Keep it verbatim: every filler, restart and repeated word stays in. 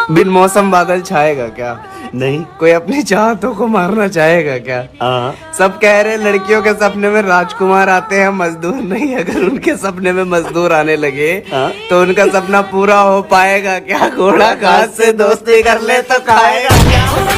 बिन मौसम बादल छाएगा क्या? नहीं। कोई अपनी चाहतों को मारना चाहेगा क्या? हाँ। सब कह रहे लड़कियों के सपने में राजकुमार आते हैं, मजदूर नहीं। अगर उनके सपने में मजदूर आने लगे हाँ? तो उनका सपना पूरा हो पाएगा क्या? घोड़ा घास से दोस्ती कर ले तो खाएगा क्या?